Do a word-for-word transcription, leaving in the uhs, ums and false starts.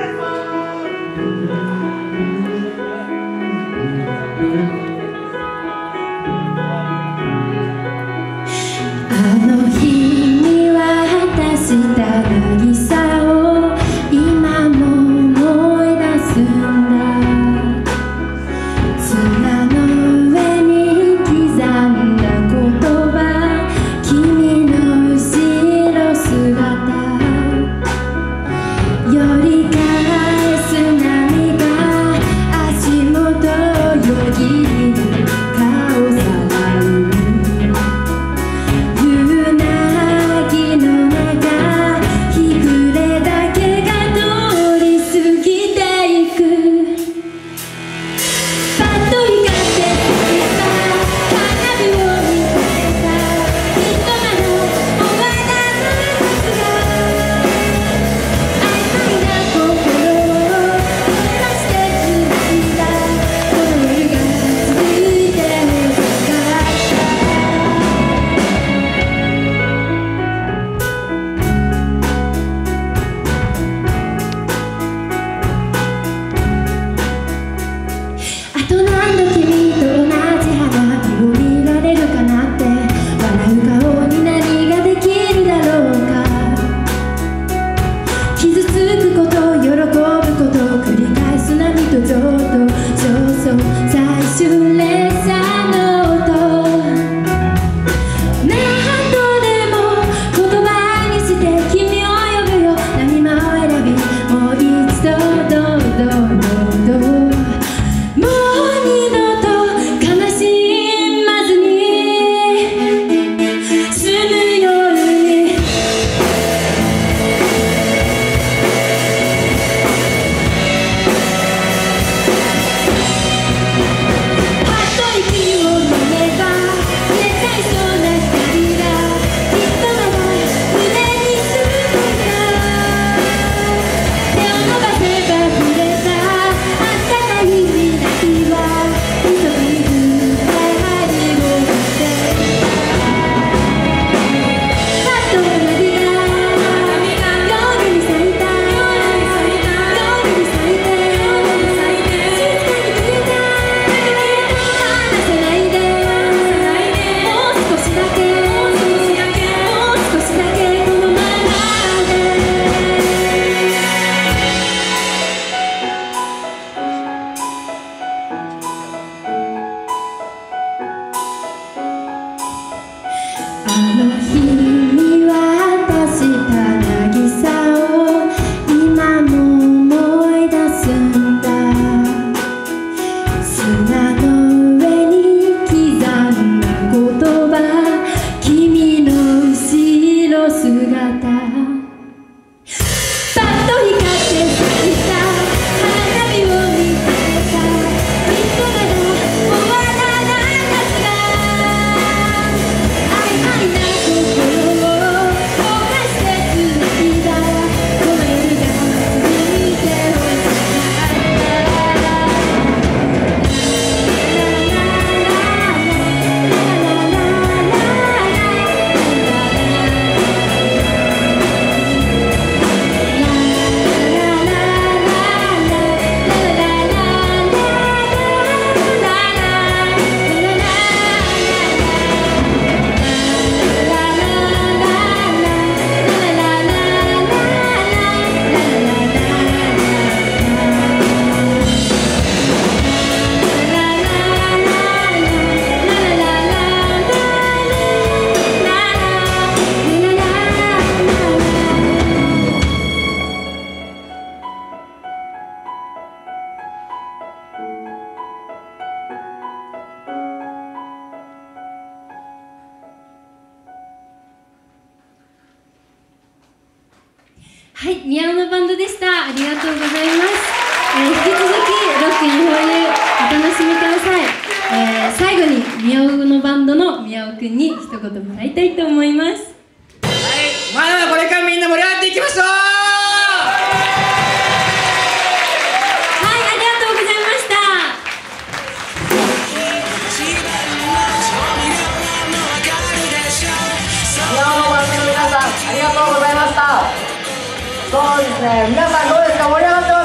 はい、宮尾のバンドでした。ありがとうございます。えー、引き続きロックに放流お楽しみください。えー、最後に宮尾のバンドの宮尾くんに一言もらいたいと思います。 はい、まだまだこれからみんな盛り上がっていきましょう。 はい、ありがとうございました。 宮尾のバンドの皆さん、ありがとうございました。 そうですね、皆さんどうですか、盛り上がってます